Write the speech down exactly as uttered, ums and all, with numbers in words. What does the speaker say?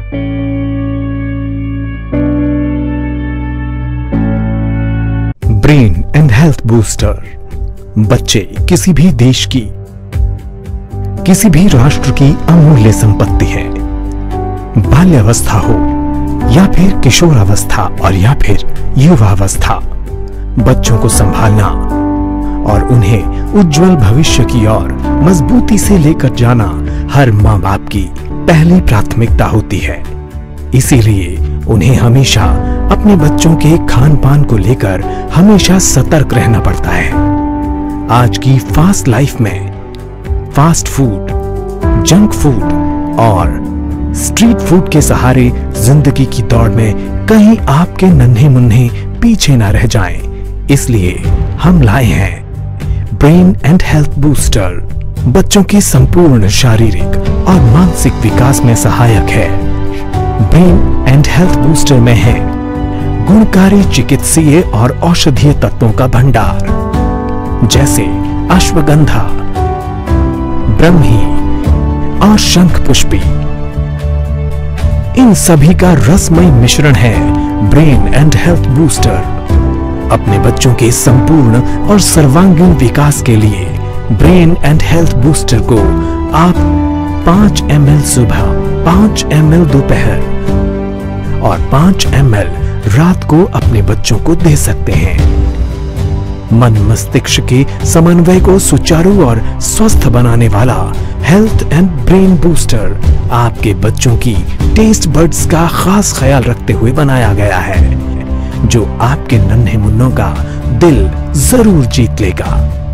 Brain and health booster. बच्चे किसी भी देश की, किसी भी राष्ट्र की अमूल्य संपत्ति है। बाल्यावस्था हो या फिर किशोरावस्था और या फिर युवावस्था, बच्चों को संभालना और उन्हें उज्जवल भविष्य की ओर मजबूती से लेकर जाना हर माँ बाप की पहली प्राथमिकता होती है। इसीलिए उन्हें हमेशा अपने बच्चों के खान पान को लेकर हमेशा सतर्क रहना पड़ता है। आज की फास्ट लाइफ में फास्ट फूड, जंक फूड और स्ट्रीट फूड के सहारे जिंदगी की दौड़ में कहीं आपके नन्हे मुन्ने पीछे ना रह जाएं, इसलिए हम लाए हैं ब्रेन एंड हेल्थ बूस्टर। बच्चों की संपूर्ण शारीरिक और मानसिक विकास में सहायक है। ब्रेन एंड हेल्थ बूस्टर में है गुणकारी चिकित्सीय और औषधीय तत्वों का भंडार, जैसे अश्वगंधा, ब्रह्मी और शंख पुष्पी। इन सभी का रसमय मिश्रण है ब्रेन एंड हेल्थ बूस्टर। अपने बच्चों के संपूर्ण और सर्वांगीण विकास के लिए ब्रेन एंड हेल्थ बूस्टर को आप पांच एम एल सुबह, पांच एम एल दोपहर और पांच एम एल रात को अपने बच्चों को दे सकते हैं। मन मस्तिष्क के समन्वय को सुचारू और स्वस्थ बनाने वाला हेल्थ एंड ब्रेन बूस्टर आपके बच्चों की टेस्ट बड्स का खास ख्याल रखते हुए बनाया गया है, जो आपके नन्हे मुन्नों का दिल जरूर जीत लेगा।